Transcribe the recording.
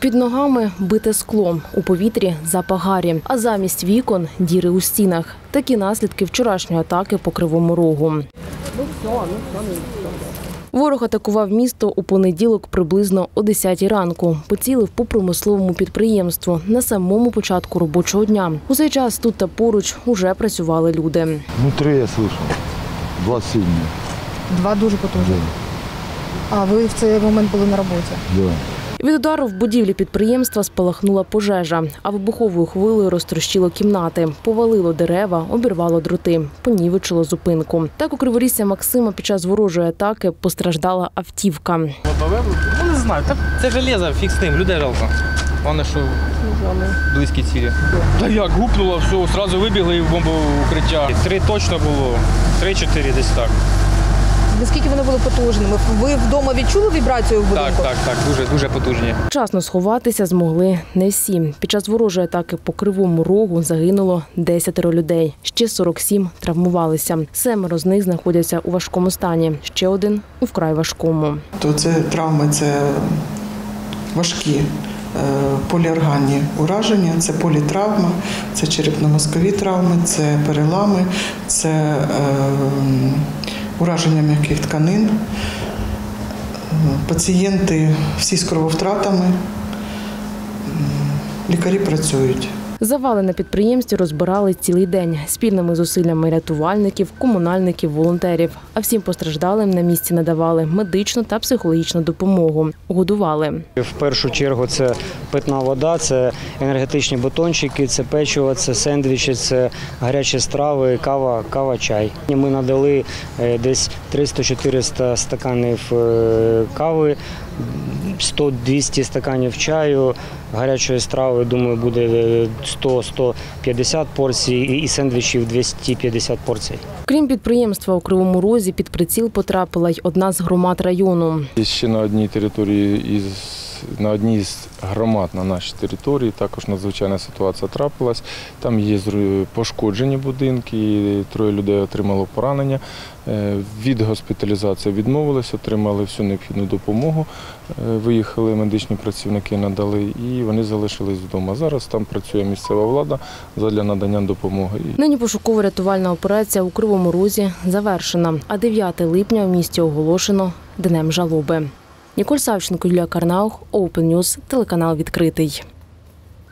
Під ногами бите скло, у повітрі запах гарі, а замість вікон – діри у стінах. Такі наслідки вчорашньої атаки по Кривому Рогу. Ворог атакував місто у понеділок приблизно о 10-й ранку. Поцілив по промисловому підприємству на самому початку робочого дня. У цей час тут та поруч уже працювали люди. 3 я слышу, 2 сильні. 2 дуже потужні. А ви в цей момент були на роботі? Да. Від удару в будівлі підприємства спалахнула пожежа, а вибуховою хвилею розтрощило кімнати, повалило дерева, обірвало дроти, понівечило зупинку. Так у Криворіжця Максима під час ворожої атаки постраждала автівка. Ну не знаю, це железо, фіг з тим, людей жалко. Вони що близькі цілі. Та як, гупнуло, все, одразу вибігли і в бомбоукриття. 3 точно було, 3-4 десь так. Наскільки вони були потужними? Ви вдома відчули вібрацію в будинку? Так, дуже потужні. Вчасно сховатися змогли не всі. Під час ворожої атаки по Кривому Рогу загинуло 10 людей. Ще 47 травмувалися. 7 з них знаходяться у важкому стані. Ще 1 – у вкрай важкому. То це травми, це важкі поліорганні ураження, це політравма, це черепно-мозкові травми, це перелами, це ураження м'яких тканин. Пацієнти всі з крововтратами, лікарі працюють. Завали на підприємстві розбирали цілий день спільними зусиллями рятувальників, комунальників, волонтерів. А всім постраждалим на місці надавали медичну та психологічну допомогу. Годували. В першу чергу це питна вода, це енергетичні батончики, це печиво, це сендвічі, це гарячі страви, кава, чай. Ми надали десь 300-400 стаканів кави, 100-200 стаканів чаю, гарячої страви, думаю, буде 100-150 порцій і сендвічів 250 порцій. Крім підприємства у Кривому Розі, під приціл потрапила й одна з громад району. Ще на одній території, на одній з громад на нашій території також надзвичайна ситуація трапилась. Там є пошкоджені будинки, 3 людей отримало поранення. Від госпіталізації відмовились, отримали всю необхідну допомогу. Виїхали медичні працівники, надали і вони залишились вдома. Зараз там працює місцева влада задля надання допомоги. Нині пошуково-рятувальна операція у Кривому Розі завершена, а 9 липня в місті оголошено Днем жалоби. Ніколь Савченко, Юлія Карнаух, Open News, телеканал «Відкритий».